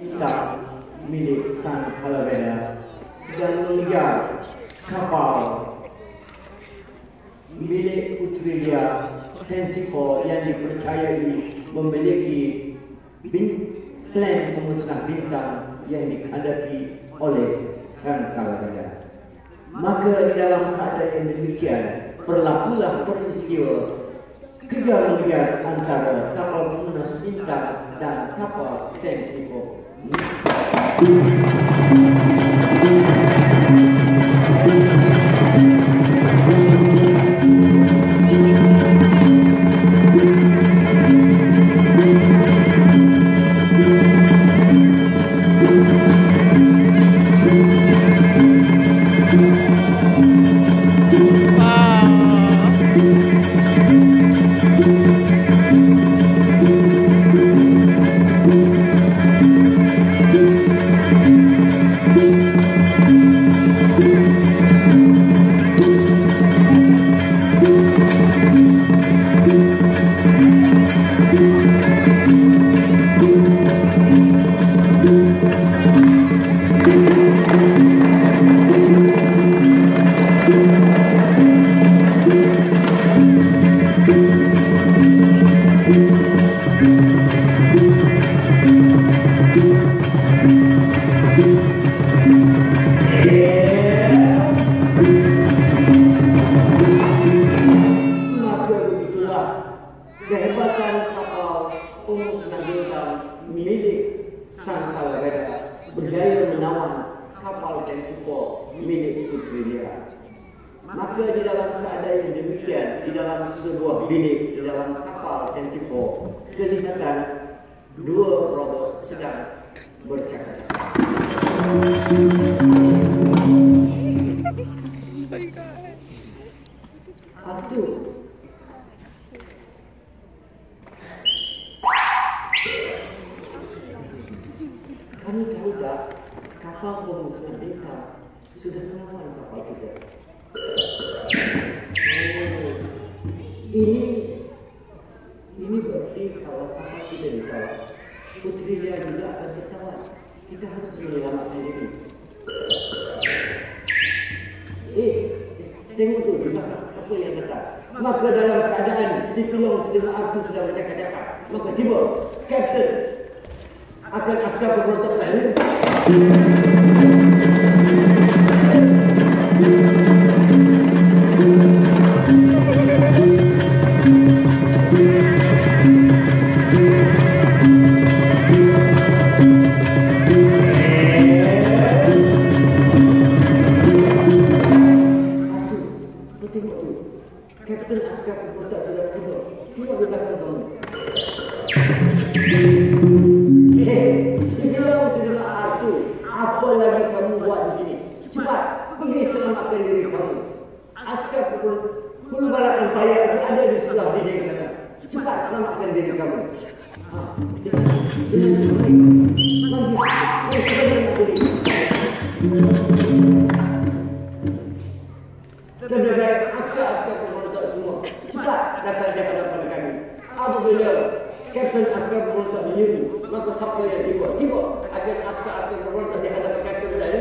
bintang milik Sang Kalavera sedang mengejar kapal milik putri dia 24 yang dipercayai memiliki plan pemusnah bintang yang dihadapi oleh Sang Kalavera. Maka di dalam keadaan yang demikian berlakulah peristiwa kejar-mengejar antara kapal pemusnah bintang dan kapal 24. Kehebatan kapal pemusnah bintang milik Sang Kalavera berjaya menawan kapal Tempo milik putri dia. Maka di dalam keadaan yang demikian, di dalam sebuah bilik di dalam kapal Tempo, kelihatan dua robot sedang bercakap. Kami tahu tak kapal pemusnah bintang sudah menawan kapal kita. Ini berarti kalau kapal kita ditawan, putri dia juga akan ditawan. Kita harus menyelamatkan diri. Tengok tu di belakang apa yang datang. Maka dalam keadaan si pelong dengan aku sudah bercakap-cakap, maka tiba Kapten akan askar berontak lain. Kapten askar berontak sudah tiba. Tiba di belakang kamu. Apa lagi kamu buat di sini? Cepat pergi selamatkan diri kamu. Askar puluh barat empayar ada di sebelah sini sana. Cepat selamatkan diri kamu. Sebenarnya askar berontak semua. Cepat datang ke hadapan kami. Apabila Kapten askar berontak menyeru, maka siapa yang tiba akan askar berontak di hadapan kapten saya.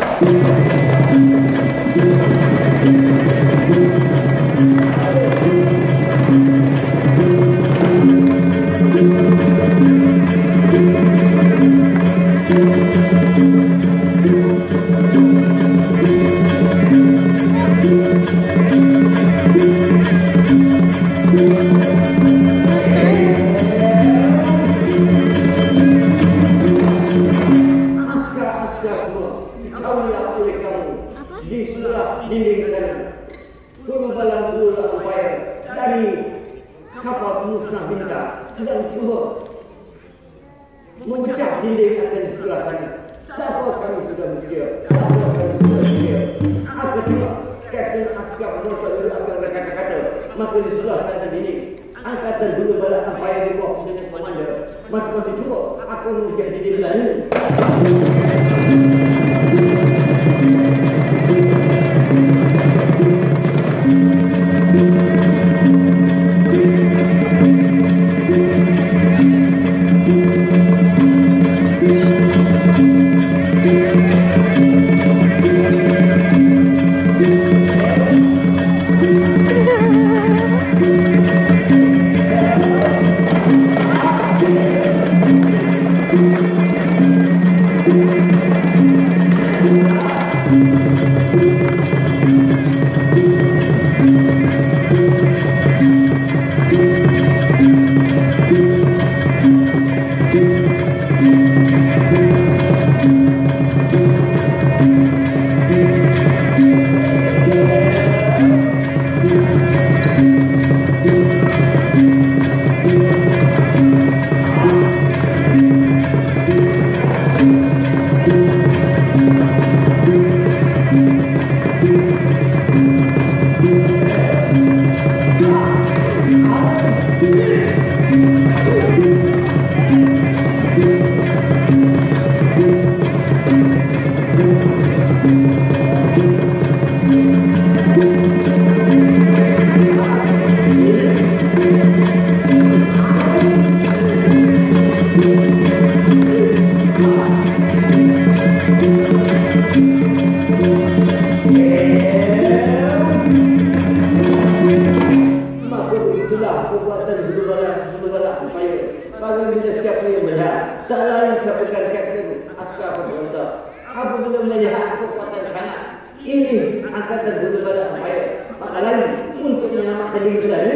Di sebelah dinding sana, pengumpulan bola upaya dari kapal pemusnah bintang sedang cuba memecah dinding akan di sebelah sana. Siapa kami sudah bersedia? Apa cuma Kapten askar berontak dulu akan berkata-kata, maka di sebelah sana dinding angkatan dulu bala upaya di bawah dengan komander. Maka kami cuba akan menjadi dinding lain. sebagai kapten askar pemberontak. Apabila melihat kekuatan kanan, ini angkatan dulu pada upaya maka lagi untuk menyelamatkan diri sendiri.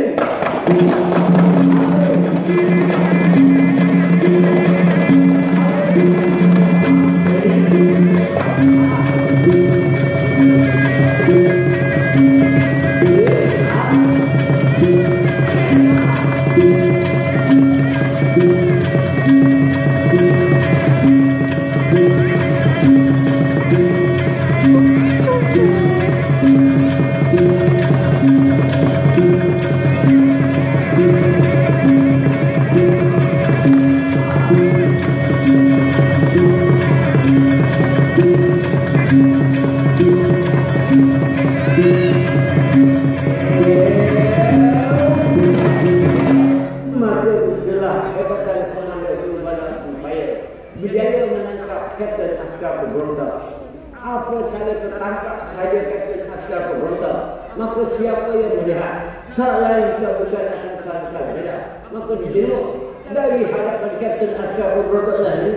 Berjaya menangkap kapten askar pemberontak. Apabila tertangkap saja kapten askar pemberontak, maka siapa yang melihat selain bukan akan beda, maka dijenuh dari hadapan kapten askar pemberontak lain.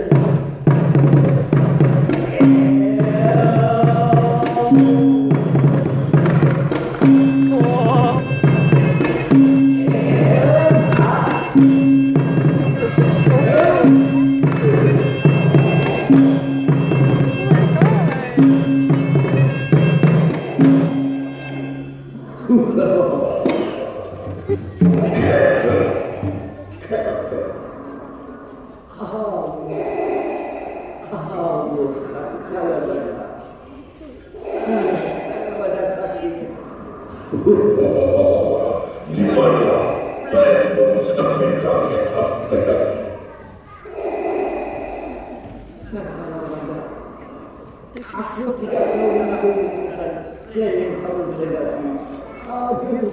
Aku tidak tahu mengambil keputusan. Dia yang harus menjadi. Aku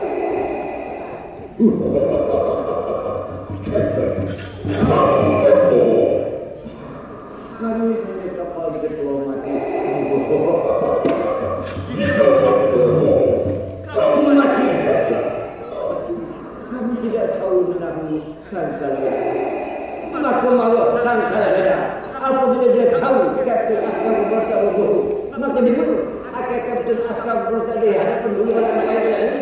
kami punya kapal diplomatik. Kami tidak tahu menangani Sangkala. Maka malah Sangkala. Apabila dia tahu kapten askar pemberontak berbohong, maka dibunuh. Akan kapten askar pemberontak di hadapan puluhan rakyat ini.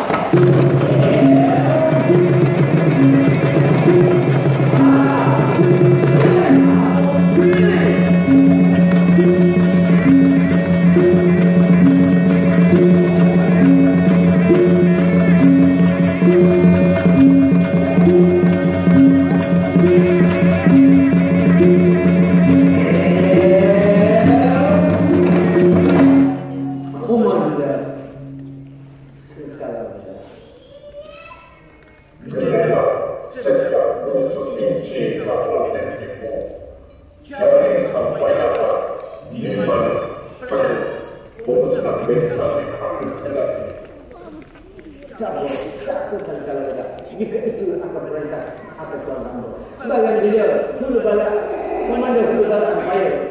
Jika itu akan perintah atas Tuan Ambo. Sebagai dia, dulu bala, komando dulu bala Empire.